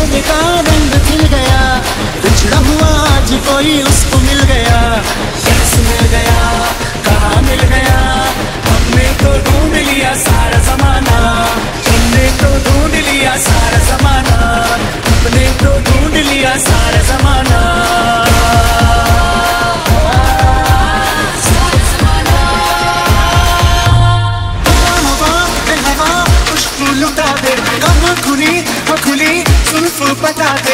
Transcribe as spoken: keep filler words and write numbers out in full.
मोहब्बत का रंग खिल गया, बिछड़ा हुआ आज कोई उसको मिल गया। कैसे मिल गया, कहाँ मिल गया, हमने तो ढूंढ लिया सारा जमाना, हमने तो ढूंढ लिया सारा जमाना, हमने तो ढूंढ लिया सारा जमाना। खुली खुली सुल्फ बता दे।